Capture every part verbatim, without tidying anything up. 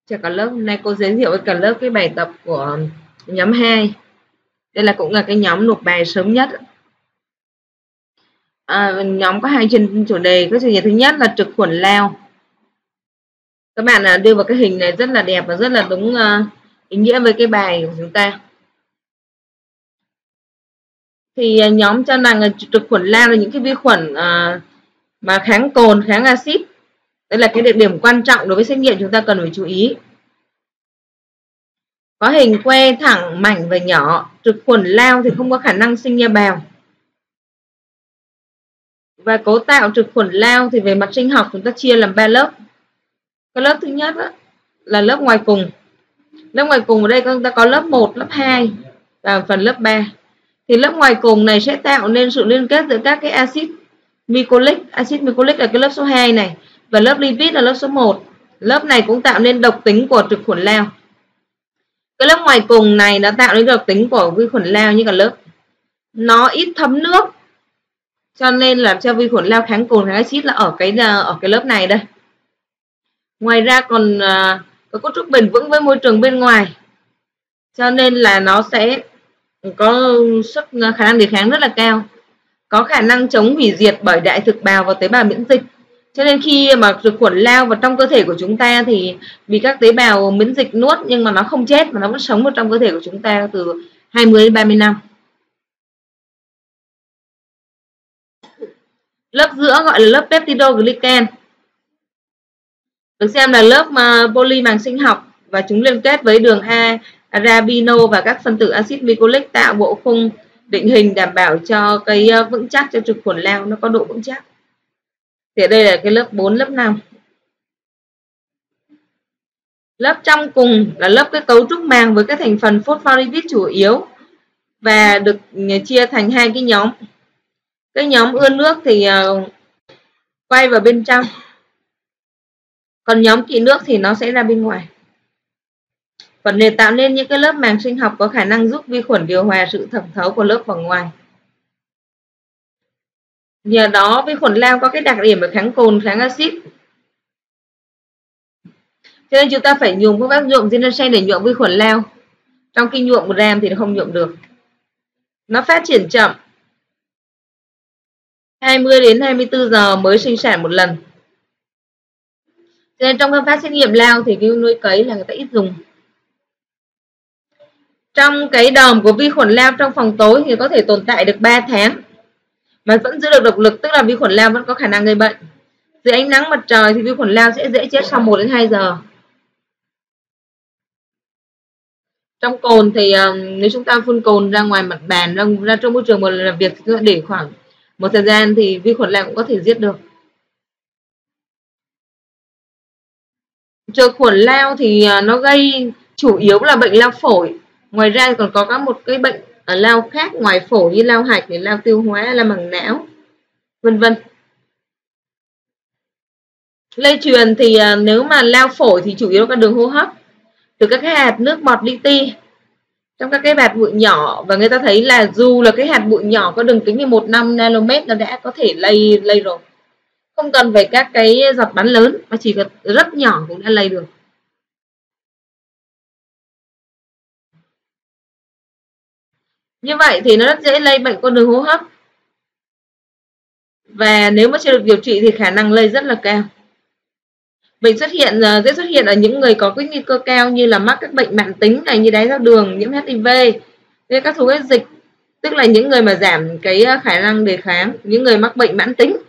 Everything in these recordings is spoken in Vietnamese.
Chào cả lớp, hôm nay cô giới thiệu với cả lớp cái bài tập của nhóm hai. Đây là cũng là cái nhóm nộp bài sớm nhất. À, nhóm có hai chuyên chủ đề. Cái chủ đề thứ nhất là trực khuẩn lao. Các bạn là đưa vào cái hình này rất là đẹp và rất là đúng uh, ý nghĩa với cái bài của chúng ta. Thì uh, nhóm cho rằng là trực khuẩn lao là những cái vi khuẩn uh, mà kháng cồn, kháng axit. Đây là cái đặc điểm quan trọng đối với xét nghiệm chúng ta cần phải chú ý. Có hình que thẳng, mảnh và nhỏ. Trực khuẩn lao thì không có khả năng sinh ra bào. Và cấu tạo trực khuẩn lao thì về mặt sinh học chúng ta chia làm ba lớp. Cái lớp thứ nhất đó, là lớp ngoài cùng. Lớp ngoài cùng ở đây chúng ta có lớp một, lớp hai và phần lớp ba. Thì lớp ngoài cùng này sẽ tạo nên sự liên kết giữa các cái axit mycolic, axit mycolic là cái lớp số hai này, và lớp lipid là lớp số một. Lớp này cũng tạo nên độc tính của trực khuẩn lao. Cái lớp ngoài cùng này đã tạo nên độc tính của vi khuẩn lao như cả lớp. Nó ít thấm nước, cho nên là cho vi khuẩn lao kháng cồn kháng axit là ở cái ở cái lớp này đây. Ngoài ra còn uh, có cấu trúc bền vững với môi trường bên ngoài, cho nên là nó sẽ có sức khả năng đề kháng rất là cao, có khả năng chống hủy diệt bởi đại thực bào và tế bào miễn dịch. Cho nên khi mà trực khuẩn lao vào trong cơ thể của chúng ta thì bị các tế bào miễn dịch nuốt, nhưng mà nó không chết mà nó vẫn sống ở trong cơ thể của chúng ta từ hai mươi đến ba mươi năm. Lớp giữa gọi là lớp peptidoglycan, được xem là lớp mà poly màng sinh học, và chúng liên kết với đường A, arabino và các phân tử axit mycolic tạo bộ khung định hình đảm bảo cho cái vững chắc cho trực khuẩn lao, nó có độ vững chắc. Thì ở đây là cái lớp bốn, lớp năm. Lớp trong cùng là lớp cái cấu trúc màng với các thành phần phospholipid chủ yếu và được chia thành hai cái nhóm. Cái nhóm ưa nước thì uh, quay vào bên trong, còn nhóm kỵ nước thì nó sẽ ra bên ngoài. Phần này tạo nên những cái lớp màng sinh học có khả năng giúp vi khuẩn điều hòa sự thẩm thấu của lớp vào ngoài. Nhờ đó vi khuẩn lao có cái đặc điểm về kháng cồn, kháng axit. Cho nên chúng ta phải dùng phương pháp nhuộm ginseng để nhuộm vi khuẩn lao. Trong khi nhuộm một gram thì nó không nhuộm được. Nó phát triển chậm, hai mươi đến hai mươi tư giờ mới sinh sản một lần. Cho nên trong phương pháp xét nghiệm lao thì cái nuôi cấy là người ta ít dùng. Trong cái đờm của vi khuẩn lao trong phòng tối thì có thể tồn tại được ba tháng mà vẫn giữ được độc lực, tức là vi khuẩn lao vẫn có khả năng gây bệnh. Dưới ánh nắng mặt trời thì vi khuẩn lao sẽ dễ chết sau một đến hai giờ. Trong cồn thì uh, nếu chúng ta phun cồn ra ngoài mặt bàn, ra, ra trong môi trường một lần làm việc thì chúng ta để khoảng một thời gian thì vi khuẩn lao cũng có thể giết được. Trực khuẩn lao thì uh, nó gây chủ yếu là bệnh lao phổi. Ngoài ra còn có các một cái bệnh ở lao khác ngoài phổi như lao hạch, lao tiêu hóa, lao màng não, vân vân. Lây truyền thì uh, nếu mà lao phổi thì chủ yếu là đường hô hấp, từ các cái hạt nước bọt li ti trong các cái hạt bụi nhỏ, và người ta thấy là dù là cái hạt bụi nhỏ có đường kính mười một năm nanomet nó đã có thể lây lây rồi, không cần phải các cái giọt bắn lớn mà chỉ cần rất nhỏ cũng đã lây được. Như vậy thì nó rất dễ lây bệnh qua đường hô hấp, và nếu mà chưa được điều trị thì khả năng lây rất là cao. Bệnh xuất hiện dễ xuất hiện ở những người có cái nguy cơ cao như là mắc các bệnh mãn tính này, như đái tháo đường, nhiễm H I V, các thuốc hết dịch, tức là những người mà giảm cái khả năng đề kháng, những người mắc bệnh mãn tính.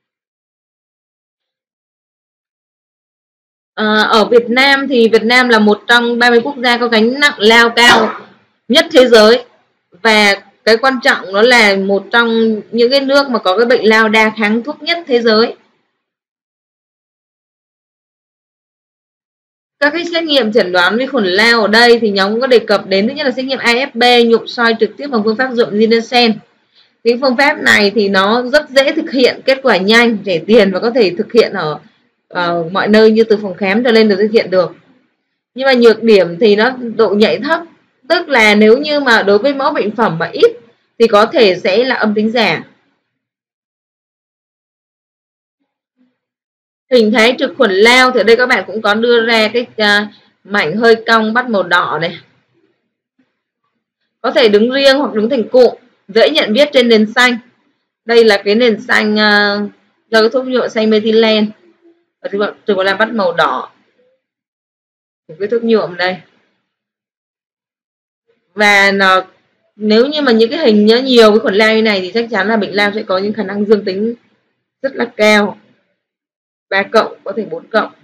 À, ở Việt Nam thì Việt Nam là một trong ba mươi quốc gia có gánh nặng lao cao nhất thế giới, và cái quan trọng đó là một trong những cái nước mà có cái bệnh lao đa kháng thuốc nhất thế giới. Các cái xét nghiệm chẩn đoán vi khuẩn lao ở đây thì nhóm có đề cập đến, thứ nhất là xét nghiệm A F P, nhuộm soi trực tiếp bằng phương pháp nhuộm ginseng. Cái phương pháp này thì nó rất dễ thực hiện, kết quả nhanh, rẻ tiền và có thể thực hiện ở, ở mọi nơi như từ phòng khám trở lên được thực hiện được. Nhưng mà nhược điểm thì nó độ nhạy thấp, tức là nếu như mà đối với mẫu bệnh phẩm mà ít thì có thể sẽ là âm tính giả. Hình thái trực khuẩn lao thì ở đây các bạn cũng có đưa ra cái uh, mảnh hơi cong, bắt màu đỏ này. Có thể đứng riêng hoặc đứng thành cụm, dễ nhận biết trên nền xanh. Đây là cái nền xanh uh, do cái thuốc nhuộm xanh methylene. Và chúng ta làm bắt màu đỏ. Một cái thuốc nhuộm đây. Và nó, nếu như mà những cái hình nhớ nhiều cái khuẩn lao như này thì chắc chắn là bệnh lao sẽ có những khả năng dương tính rất là cao. ba cộng, có thể bốn cộng.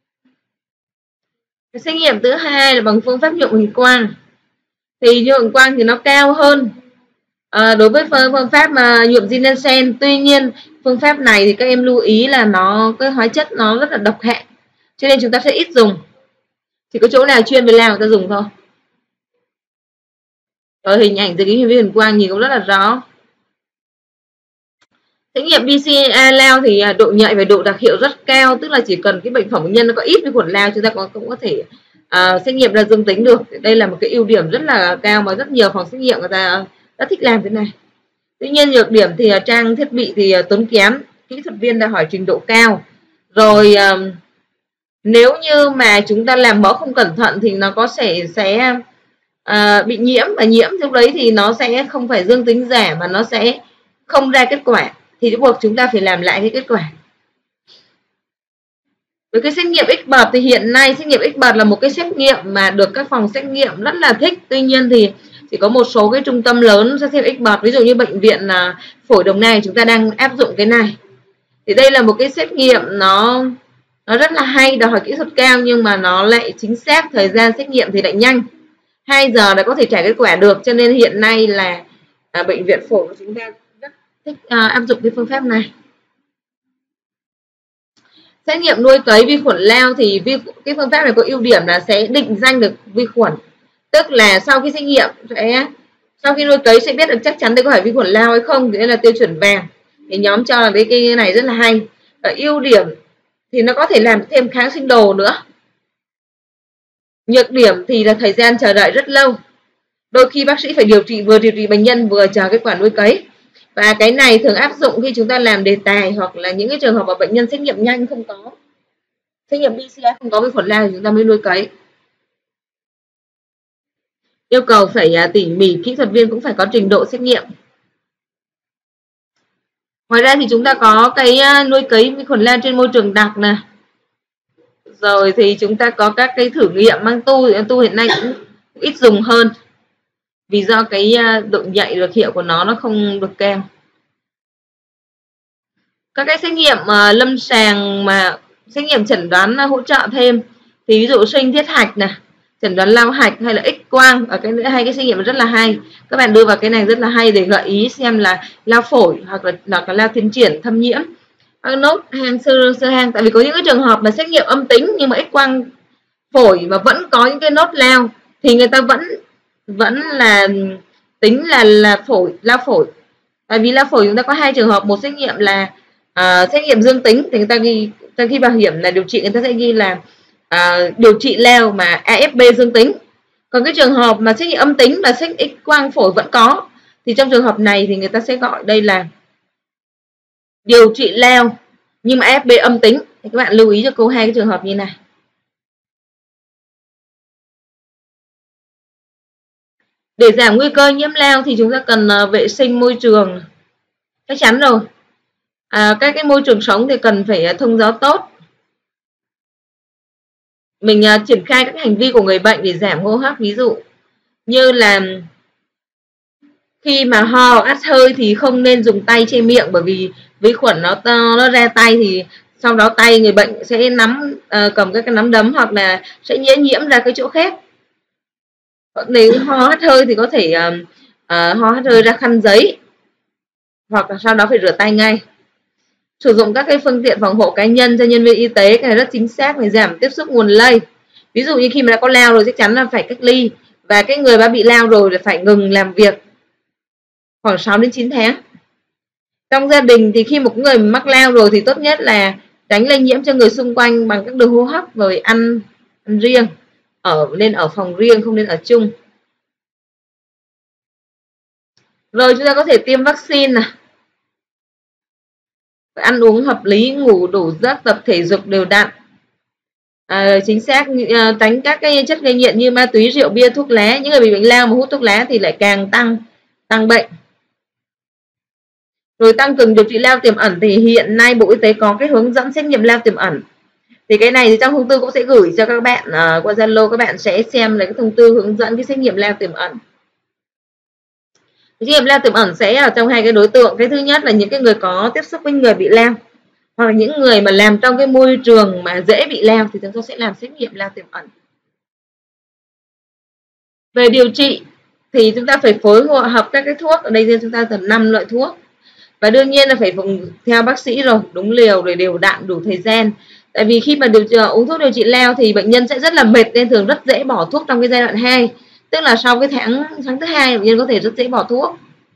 Cái xét nghiệm thứ hai là bằng phương pháp nhuộm hình quang. Thì nhuộm hình quang thì nó cao hơn à, đối với phương pháp mà nhuộm Ginesen. Tuy nhiên phương pháp này thì các em lưu ý là nó cái hóa chất nó rất là độc hại, cho nên chúng ta sẽ ít dùng. Chỉ có chỗ nào chuyên về lao người ta dùng thôi. Ở hình ảnh dưới kính vi hình quang nhìn cũng rất là rõ. Xét nghiệm bê xê a lao thì độ nhạy và độ đặc hiệu rất cao, tức là chỉ cần cái bệnh phẩm bệnh nhân nó có ít vi khuẩn lao chúng ta cũng, cũng có thể uh, xét nghiệm ra dương tính được. Đây là một cái ưu điểm rất là cao mà rất nhiều phòng xét nghiệm người ta rất thích làm thế này. Tuy nhiên nhược điểm thì uh, trang thiết bị thì uh, tốn kém, kỹ thuật viên đã hỏi trình độ cao. Rồi uh, nếu như mà chúng ta làm mẫu không cẩn thận thì nó có sẽ sẽ uh, bị nhiễm, và nhiễm lúc đấy thì nó sẽ không phải dương tính giả mà nó sẽ không ra kết quả, thì buộc chúng ta phải làm lại cái kết quả. Với cái xét nghiệm X-bợt thì hiện nay xét nghiệm X-bợt là một cái xét nghiệm mà được các phòng xét nghiệm rất là thích. Tuy nhiên thì chỉ có một số cái trung tâm lớn xét nghiệm X-bợt, ví dụ như bệnh viện là Phổi Đồng Nai chúng ta đang áp dụng cái này. Thì đây là một cái xét nghiệm nó nó rất là hay, đòi hỏi kỹ thuật cao nhưng mà nó lại chính xác, thời gian xét nghiệm thì lại nhanh, hai giờ đã có thể trả kết quả được. Cho nên hiện nay là à, bệnh viện phổi của chúng ta rất thích à, áp dụng cái phương pháp này. Xét nghiệm nuôi cấy vi khuẩn lao thì vi, cái phương pháp này có ưu điểm là sẽ định danh được vi khuẩn, tức là sau khi xét nghiệm sẽ sau khi nuôi cấy sẽ biết được chắc chắn đây có phải vi khuẩn lao hay không, thì đây là tiêu chuẩn vàng. Thì nhóm cho là cái cái này rất là hay. Và ưu điểm thì nó có thể làm thêm kháng sinh đồ nữa. Nhược điểm thì là thời gian chờ đợi rất lâu, đôi khi bác sĩ phải điều trị vừa điều trị bệnh nhân vừa chờ kết quả nuôi cấy. Và cái này thường áp dụng khi chúng ta làm đề tài hoặc là những cái trường hợp mà bệnh nhân xét nghiệm nhanh không có, xét nghiệm bê xê a không có vi khuẩn lao thì chúng ta mới nuôi cấy. Yêu cầu phải tỉ mỉ, kỹ thuật viên cũng phải có trình độ xét nghiệm. Ngoài ra thì chúng ta có cái nuôi cấy vi khuẩn lao trên môi trường đặc nè. Rồi thì chúng ta có các cái thử nghiệm mang tu, thì tu hiện nay cũng ít dùng hơn, vì do cái độ nhạy đặc hiệu của nó nó không được cao. Các cái xét nghiệm uh, lâm sàng mà xét nghiệm chẩn đoán uh, hỗ trợ thêm thì ví dụ sinh thiết hạch nè, chẩn đoán lao hạch hay là X quang, ở cái nữa hai cái xét nghiệm rất là hay. Các bạn đưa vào cái này rất là hay để gợi ý xem là lao phổi hoặc là, là cái lao tiến triển thâm nhiễm, nốt hang sơ sơ hang. Tại vì có những cái trường hợp là xét nghiệm âm tính nhưng mà X quang phổi mà vẫn có những cái nốt lao thì người ta vẫn vẫn là tính là là phổi lao phổi. Tại vì lao phổi chúng ta có hai trường hợp, một xét nghiệm là à, xét nghiệm dương tính thì người ta ghi, ta khi bảo hiểm là điều trị người ta sẽ ghi là à, điều trị lao mà a ép bê dương tính. Còn cái trường hợp mà xét nghiệm âm tính và xét X quang phổi vẫn có thì trong trường hợp này thì người ta sẽ gọi đây là điều trị lao nhưng mà a ép bê âm tính. Thì các bạn lưu ý cho cô hai cái trường hợp như này. Để giảm nguy cơ nhiễm lao thì chúng ta cần vệ sinh môi trường, chắc chắn rồi. À, các cái môi trường sống thì cần phải thông gió tốt. Mình uh, triển khai các hành vi của người bệnh để giảm hô hấp, ví dụ như là khi mà ho át hơi thì không nên dùng tay che miệng, bởi vì vi khuẩn nó nó ra tay thì sau đó tay người bệnh sẽ nắm uh, cầm các cái nắm đấm hoặc là sẽ nhiễm nhiễm ra cái chỗ khác. Nếu ho hắt hơi thì có thể uh, uh, ho hắt hơi ra khăn giấy hoặc là sau đó phải rửa tay ngay. Sử dụng các cái phương tiện phòng hộ cá nhân cho nhân viên y tế, cái này rất chính xác để giảm tiếp xúc nguồn lây. Ví dụ như khi mà đã có lao rồi chắc chắn là phải cách ly, và cái người đã bị lao rồi là phải ngừng làm việc khoảng sáu đến chín tháng. Trong gia đình thì khi một người mắc lao rồi thì tốt nhất là tránh lây nhiễm cho người xung quanh bằng các đường hô hấp, rồi ăn, ăn riêng, ở nên ở phòng riêng, không nên ở chung. Rồi chúng ta có thể tiêm vaccine này, ăn uống hợp lý, ngủ đủ giấc, tập thể dục đều đặn. À, chính xác, à, tránh các cái chất gây nghiện như ma túy, rượu bia, thuốc lá. Những người bị bệnh lao mà hút thuốc lá thì lại càng tăng tăng bệnh. Rồi tăng cường điều trị lao tiềm ẩn thì hiện nay Bộ Y tế có cái hướng dẫn xét nghiệm lao tiềm ẩn. Thì cái này thì trong thông tư cũng sẽ gửi cho các bạn uh, qua Zalo, các bạn sẽ xem lấy cái thông tư hướng dẫn cái xét nghiệm lao tiềm ẩn. Xét nghiệm lao tiềm ẩn sẽ ở trong hai cái đối tượng. Cái thứ nhất là những cái người có tiếp xúc với người bị lao, hoặc là những người mà làm trong cái môi trường mà dễ bị lao thì chúng tôi sẽ làm xét nghiệm lao tiềm ẩn. Về điều trị thì chúng ta phải phối hợp các cái thuốc, ở đây chúng ta tầm năm loại thuốc, và đương nhiên là phải theo bác sĩ rồi, đúng liều rồi, đều đặn, đủ thời gian. Tại vì khi mà điều trị, uống thuốc điều trị lao thì bệnh nhân sẽ rất là mệt, nên thường rất dễ bỏ thuốc trong cái giai đoạn hai, tức là sau cái tháng tháng thứ hai bệnh nhân có thể rất dễ bỏ thuốc.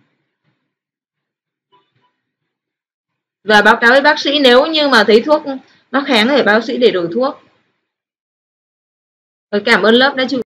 Và báo cáo với bác sĩ, nếu như mà thấy thuốc nó kháng thì bác sĩ để đổi thuốc. Rồi, cảm ơn lớp đã chú